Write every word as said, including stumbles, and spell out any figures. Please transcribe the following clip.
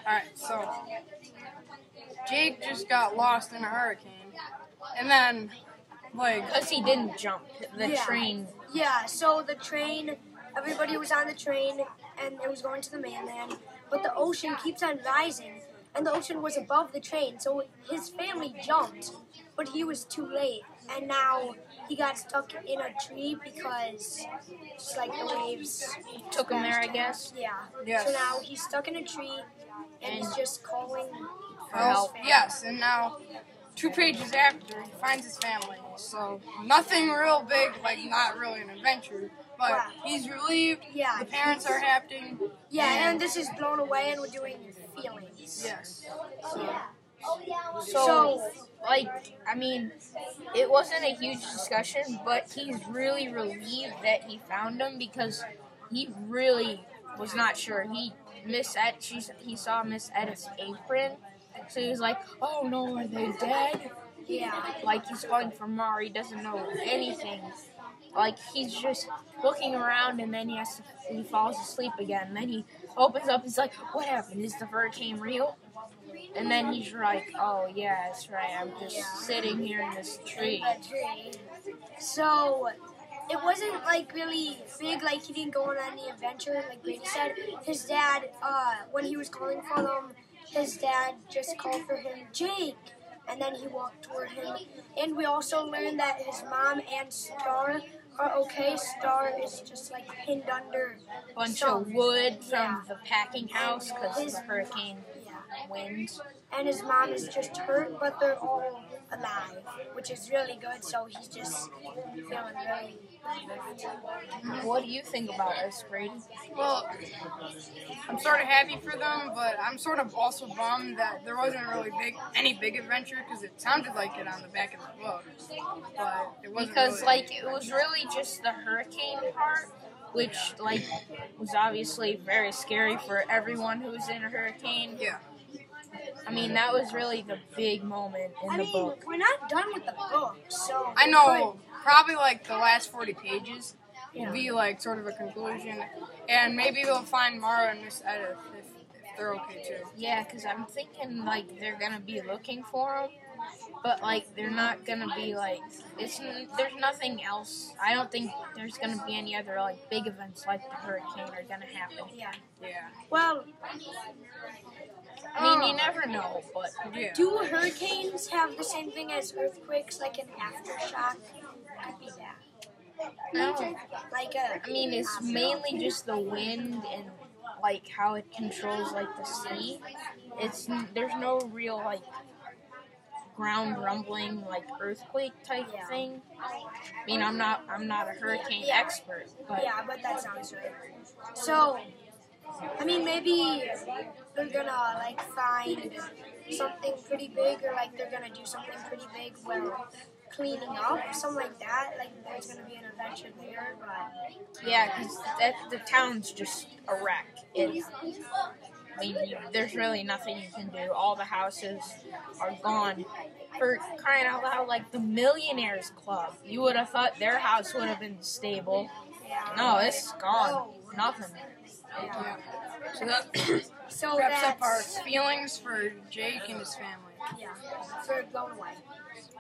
Alright, so Jake just got lost in a hurricane. And then, like... Because he didn't jump. The Yeah. train... Yeah, so the train, everybody was on the train, and it was going to the mainland, but the ocean keeps on rising, and the ocean was above the train, so his family jumped, but he was too late, and now he got stuck in a tree because just like the waves Took him there, I guess. Yeah. Yes. So now he's stuck in a tree, and he's And- just calling for Well, his family. yes, and now, two pages after, he finds his family. So, nothing real big, like not really an adventure, but Wow. he's relieved, Yeah. the parents are happy. Yeah, and this is blown away, and we're doing feelings. Yes. So, So- like, I mean, it wasn't a huge discussion, but he's really relieved that he found him because he really was not sure. He Miss Ed, she's, he saw Miss Edith's apron, so he was like, "Oh no, are they dead?" Yeah. Like he's calling for Mar. He doesn't know anything. Like he's just looking around, and then he has to, he falls asleep again. And then he opens up. He's like, "What happened? Is the hurricane real?" And then he's like, "Oh yeah, that's right. I'm just Yeah. sitting here in this tree." A tree. So it wasn't like really big, like he didn't go on any adventure, like Brady said. His dad, uh, when he was calling for them, his dad just called for him, Jake, and then he walked toward him. And we also learned that his mom and Star are okay. Star is just like pinned under Bunch some- of wood from Yeah. the packing house because His- the hurricane Yeah. wind. And his mom is just hurt, but they're all alive, which is really good. So he's just feeling really relieved. What do you think about this, Brady? Well, I'm sort of happy for them, but I'm sort of also bummed that there wasn't really big any big adventure because it sounded like it on the back of the book, but it wasn't. Because really like it was really just the hurricane part, which like was obviously very scary for everyone who was in a hurricane. Yeah. I mean, that was really the big moment in I the mean, book. we're not done with the book, so I know, probably like the last forty pages Yeah. will be like sort of a conclusion, and maybe they'll find Mara and Miss Edith if, if they're okay too. Yeah, because I'm thinking like they're gonna be looking for him, but like they're not gonna be like it's. There's nothing else. I don't think there's gonna be any other like big events like the hurricane are gonna happen. Yeah. Yeah. Well, I mean, you um, never know, but Yeah. do hurricanes have the same thing as earthquakes, like an aftershock? Could be that. no. Like a. I mean, it's mainly just the wind and like how it controls like the sea. It's there's no real like ground rumbling like earthquake type Yeah. thing. I mean, I'm not I'm not a hurricane Yeah. expert, but Yeah, but that sounds right. So, I mean, maybe they're gonna like find something pretty big, or like they're gonna do something pretty big while cleaning up, something like that. Like there's gonna be an adventure there, but yeah, because that the town's just a wreck. It, I mean, you, there's really nothing you can do. All the houses are gone. For crying out loud, like the Millionaires Club, you would have thought their house would have been stable. yeah. No, it's gone. Nothing. Yeah. So that So wraps that's up our feelings for Jake and his family. yeah, for blown away.